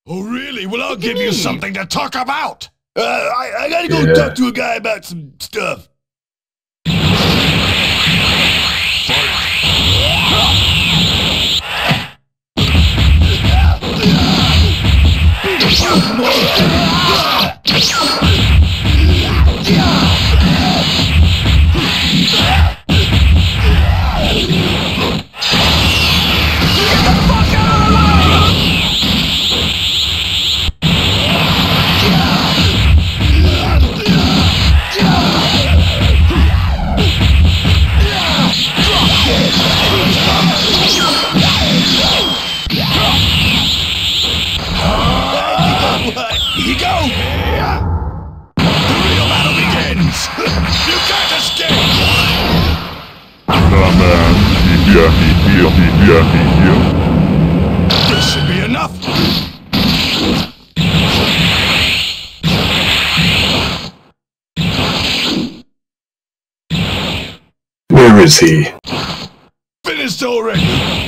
Oh, really? Well, I'll give you something to talk about. I gotta go talk to a guy about some stuff. Here you go! The real battle begins! You can't escape! This should be enough! Where is he? Finished already!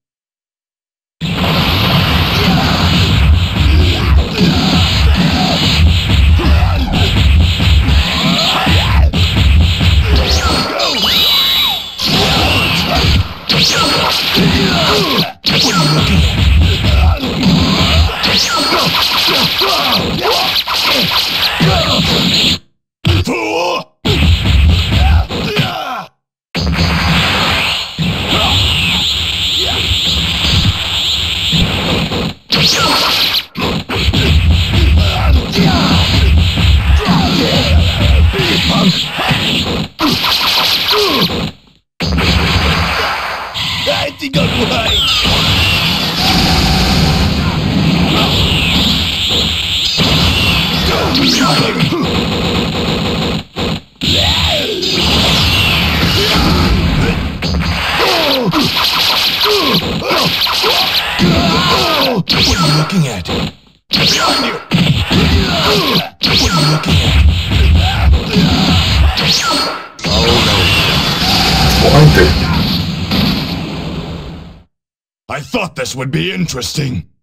I think I'm right. What are you looking at? Behind you! What are you looking at? Blinded. I thought this would be interesting.